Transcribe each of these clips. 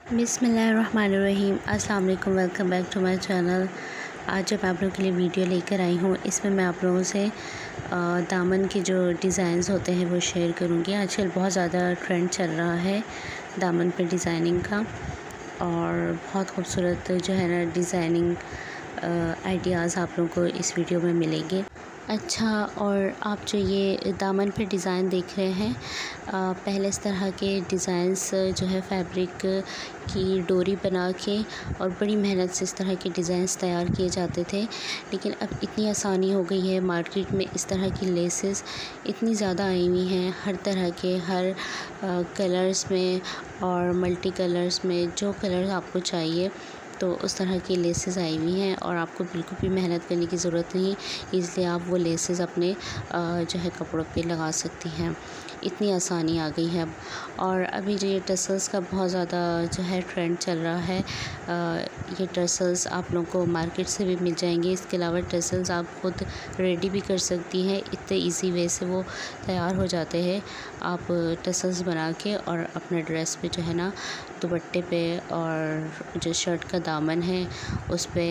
बिस्मिल्लाहिर्रहमानिर्रहीम। अस्सलाम वालेकुम, welcome back to my channel. आज जब आप लोगों के लिए वीडियो लेकर आई हूँ, इसमें मैं आप लोगों से दामन के जो डिज़ाइंस होते हैं वो शेयर करूँगी। आजकल बहुत ज़्यादा ट्रेंड चल रहा है दामन पे डिज़ाइनिंग का, और बहुत खूबसूरत जो है ना डिज़ाइनिंग आइडियाज़ आप लोगों को इस वीडियो में मिलेंगे। अच्छा, और आप जो ये दामन पे डिज़ाइन देख रहे हैं, पहले इस तरह के डिज़ाइंस जो है फैब्रिक की डोरी बना के और बड़ी मेहनत से इस तरह के डिज़ाइंस तैयार किए जाते थे। लेकिन अब इतनी आसानी हो गई है, मार्केट में इस तरह की लेसेस इतनी ज़्यादा आई हुई हैं, हर तरह के हर कलर्स में और मल्टी कलर्स में, जो कलर आपको चाहिए तो उस तरह की लेसेस आई हुई हैं, और आपको बिल्कुल भी मेहनत करने की ज़रूरत नहीं, इसलिए आप वो लेसेस अपने जो है कपड़ों पे लगा सकती हैं। इतनी आसानी आ गई है अब। और अभी जो ये टसल्स का बहुत ज़्यादा जो है ट्रेंड चल रहा है, ये टसल्स आप लोगों को मार्केट से भी मिल जाएंगे। इसके अलावा टसल्स आप खुद रेडी भी कर सकती हैं, इतने इजी वे से वो तैयार हो जाते हैं। आप टसल्स बना के और अपने ड्रेस पे जो है ना दुपट्टे पे और जो शर्ट का दामन है उस पे,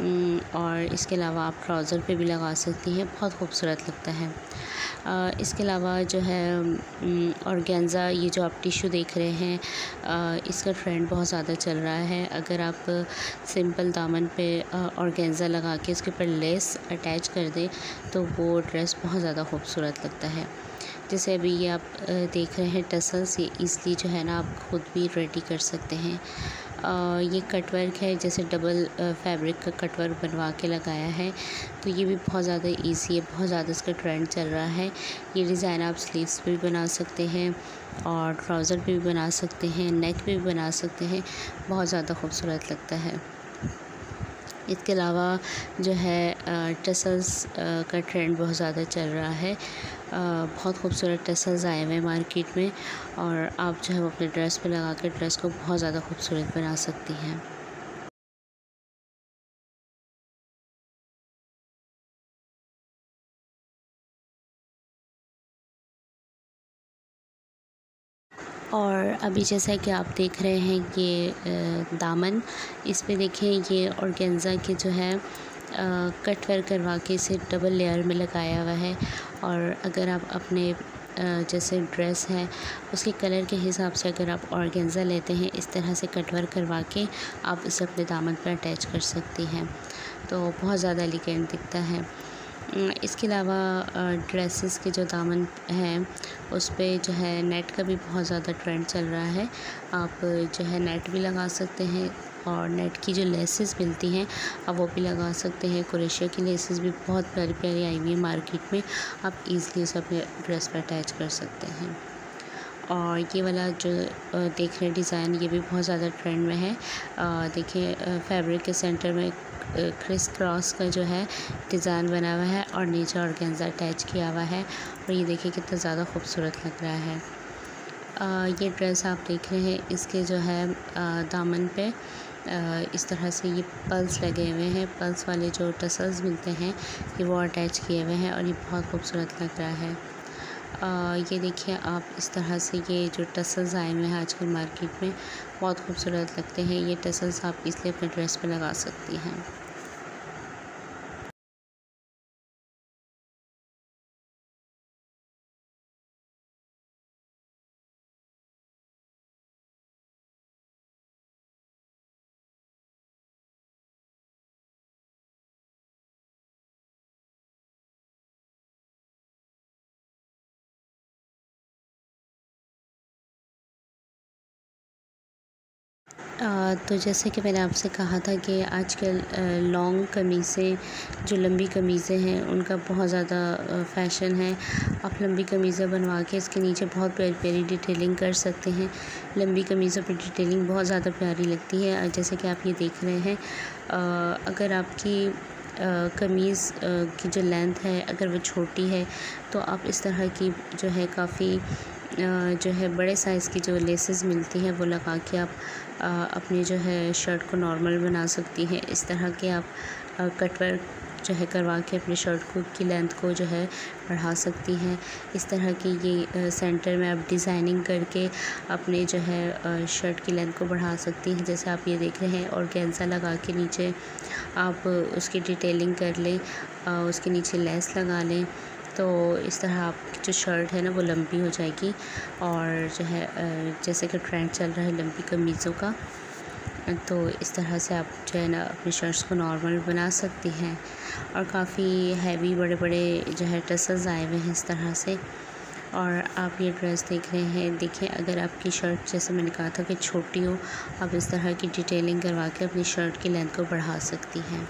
और इसके अलावा आप ट्राउज़र पे भी लगा सकती हैं, बहुत खूबसूरत लगता है। इसके अलावा जो है ऑर्गेन्ज़ा, ये जो आप टिश्यू देख रहे हैं, इसका ट्रेंड बहुत ज़्यादा चल रहा है। अगर आप सिंपल दामन पे ऑर्गेन्ज़ा लगा के उसके ऊपर लेस अटैच कर दें तो वो ड्रेस बहुत ज़्यादा खूबसूरत लगता है। जैसे अभी ये आप देख रहे हैं टसल्स, ये ईज़िली जो है ना आप खुद भी रेडी कर सकते हैं। ये कटवर्क है, जैसे डबल फैब्रिक का कटवर्क बनवा के लगाया है, तो ये भी बहुत ज़्यादा इजी है, बहुत ज़्यादा इसका ट्रेंड चल रहा है। ये डिज़ाइन आप स्लीव्स पे भी बना सकते हैं और ट्राउज़र पे भी बना सकते हैं, नेक पे भी बना सकते हैं, बहुत ज़्यादा खूबसूरत लगता है। इसके अलावा जो है टसल्स का ट्रेंड बहुत ज़्यादा चल रहा है। बहुत खूबसूरत टसल्स आए हुए हैं मार्केट में, और आप जो है वो अपने ड्रेस पे लगा के ड्रेस को बहुत ज़्यादा खूबसूरत बना सकती हैं। और अभी जैसा कि आप देख रहे हैं ये दामन, इस पे देखिए ये ऑर्गेन्ज़ा के जो है कट वर्क करवा के इसे डबल लेयर में लगाया हुआ है। और अगर आप अपने जैसे ड्रेस है उसके कलर के हिसाब से अगर आप ऑर्गेन्ज़ा लेते हैं, इस तरह से कट वर्क करवा के आप इसे अपने दामन पर अटैच कर सकती हैं, तो बहुत ज़्यादा एलिगेंट दिखता है। इसके अलावा ड्रेसेस के जो दामन हैं उस पे जो है नेट का भी बहुत ज़्यादा ट्रेंड चल रहा है। आप जो है नेट भी लगा सकते हैं, और नेट की जो लेसेस मिलती हैं आप वो भी लगा सकते हैं। क्रोशिया की लेसेस भी बहुत प्यारी प्यारी आई हुई है मार्केट में, आप ईज़िली उसे अपने ड्रेस पर अटैच कर सकते हैं। और ये वाला जो देख रहे हैं डिज़ाइन, ये भी बहुत ज़्यादा ट्रेंड में है। देखिए फैब्रिक के सेंटर में क्रिस क्रॉस का जो है डिज़ाइन बना हुआ है और नीचे ऑर्गेन्ज़ा अटैच किया हुआ है, और ये देखिए कितना ज़्यादा खूबसूरत लग रहा है। ये ड्रेस आप देख रहे हैं, इसके जो है दामन पे इस तरह से ये पल्स लगे हुए हैं, पल्स वाले जो टसल्स मिलते हैं ये वो अटैच किए हुए हैं, और ये बहुत खूबसूरत लग रहा है। ये देखिए आप इस तरह से ये जो टसल्स आए हुए हैं आजकल मार्केट में, बहुत खूबसूरत लगते हैं। ये टसल्स आप इसलिए अपने ड्रेस पे लगा सकती हैं। तो जैसे कि मैंने आपसे कहा था कि आजकल लॉन्ग कमीज़ें, जो लंबी कमीज़ें हैं उनका बहुत ज़्यादा फ़ैशन है। आप लंबी कमीज़ें बनवा के इसके नीचे बहुत प्यारी प्यारी डिटेलिंग कर सकते हैं। लंबी कमीज़ों पर डिटेलिंग बहुत ज़्यादा प्यारी लगती है। जैसे कि आप ये देख रहे हैं, अगर आपकी कमीज़ की जो लेंथ है अगर वो छोटी है तो आप इस तरह की जो है काफ़ी जो है बड़े साइज़ की जो लेसेस मिलती हैं वो लगा के आप अपनी जो है शर्ट को नॉर्मल बना सकती हैं। इस तरह के आप कटवर्क जो है करवा के अपने शर्ट की लेंथ को जो है बढ़ा सकती हैं। इस तरह की ये सेंटर में आप डिज़ाइनिंग करके अपने जो है शर्ट की लेंथ को बढ़ा सकती हैं। जैसे आप ये देख रहे हैं ऑर्गेन्जा लगा के नीचे आप उसकी डिटेलिंग कर लें, उसके नीचे लेस लगा लें, तो इस तरह आपकी जो शर्ट है ना वो लंबी हो जाएगी। और जो है जैसे कि ट्रेंड चल रहा है लंबी कमीज़ों का, तो इस तरह से आप जो है ना अपनी शर्ट्स को नॉर्मल बना सकती हैं। और काफ़ी हैवी बड़े बड़े जो है टसल्स आए हुए हैं इस तरह से। और आप ये ड्रेस देख रहे हैं, देखिए अगर आपकी शर्ट जैसे मैंने कहा था कि छोटी हो, आप इस तरह की डिटेलिंग करवा के अपनी शर्ट की लेंथ को बढ़ा सकती हैं।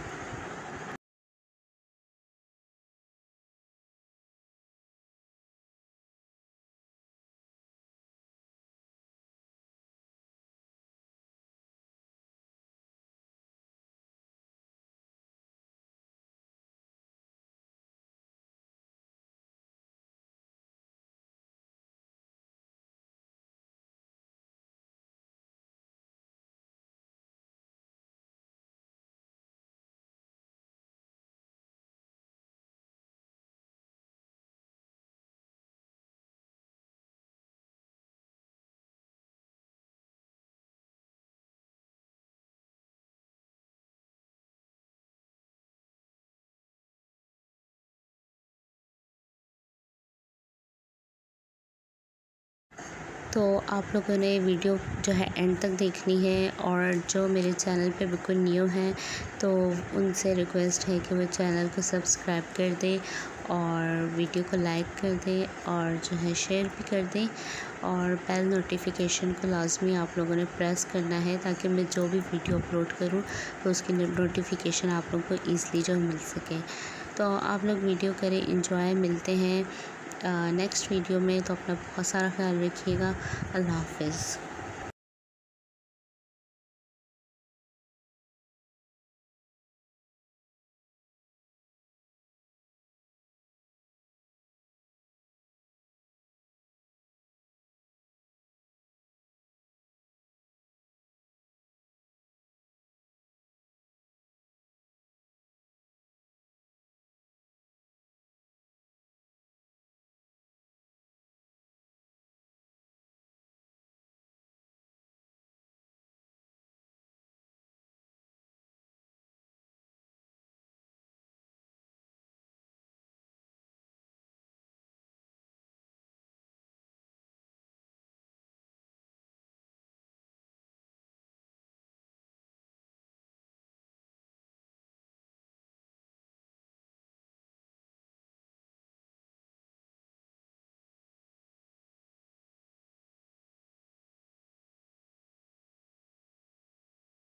तो आप लोगों ने वीडियो जो है एंड तक देखनी है। और जो मेरे चैनल पे बिल्कुल न्यू हैं तो उनसे रिक्वेस्ट है कि वो चैनल को सब्सक्राइब कर दें और वीडियो को लाइक कर दें और जो है शेयर भी कर दें। और बेल नोटिफिकेशन को लाजमी आप लोगों ने प्रेस करना है ताकि मैं जो भी वीडियो अपलोड करूं तो उसकी नोटिफिकेशन आप लोगों को ईज़िली जो मिल सके। तो आप लोग वीडियो करें, एंजॉय। मिलते हैं नेक्स्ट वीडियो में, तो अपना बहुत सारा ख्याल रखिएगा। अल्लाह हाफ़िज़।